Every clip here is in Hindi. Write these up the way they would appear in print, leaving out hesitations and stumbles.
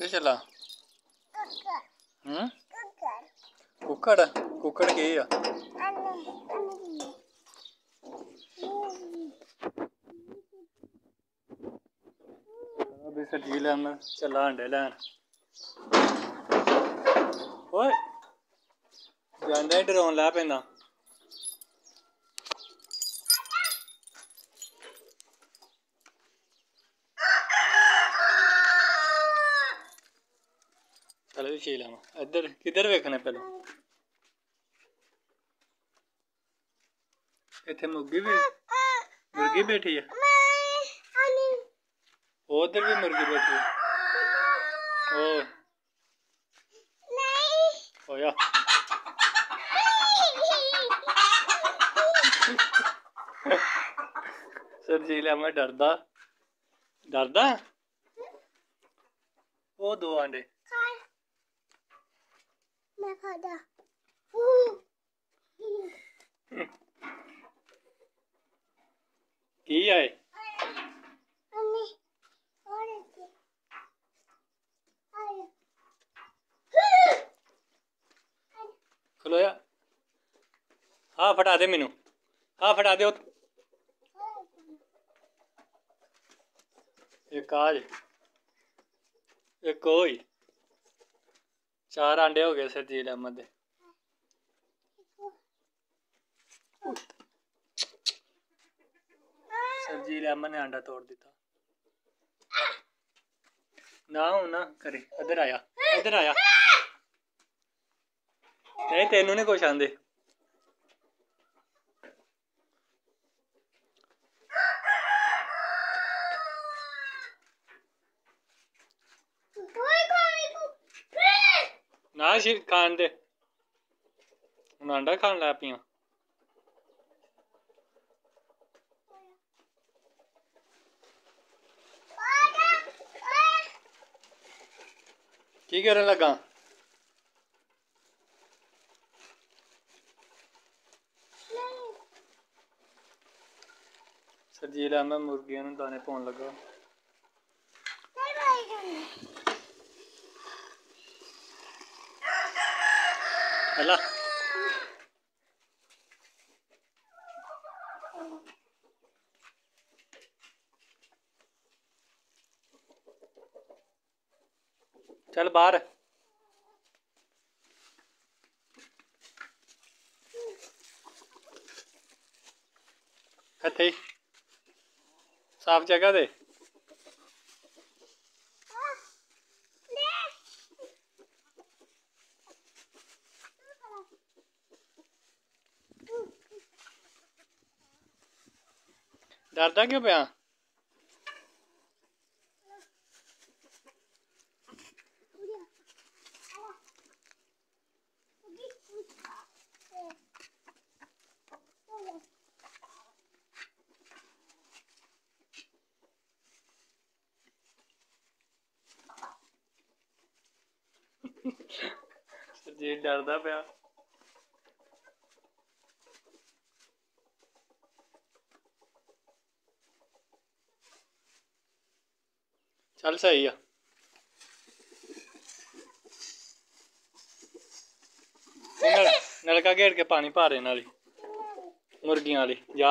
कित्थे चला कुक्कड़ कुक्कड़ के आ सब्जी लैन चला अंडे लैन ओए जांदा ही डराउन लै पैंदा चल भी छी लैवां इधर किधर वेखने पहले इत्थे मुर्गी बैठी है उधर भी मुर्गी बैठी है ओ होया सरजीला मैं डरदा डरदा वो दो अंडे मैं खादा की आए खलोया हाँ फटा दे मैनू हाँ फटा दे एक आज एक होई 4 अंडे हो गए सरजील अहमद दे सरजील अहमद ने अंडा तोड़ दिता ना हो ना करे इधर आया नहीं तेनू नहीं कुछ आंदे ना खान दे हुण अंडा खान लग पियां की करन लगा सरजील अहमद मुर्गियां नूं दाने पाउण लगा हला चल बाहर कथे साफ जगह दे डरदा क्यों पिया सरजील डरदा पिया चल सही है नलका घेर के पानी पा रहे नाली मुर्गियां वाली जा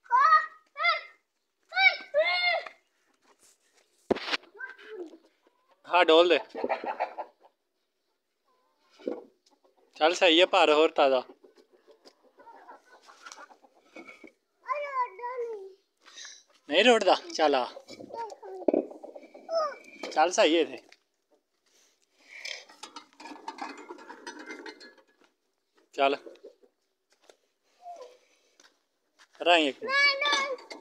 हाँ डोल दे चल सही है पर होर ताजा नहीं रोड़दा चल आ चल सही है थे चल राई एक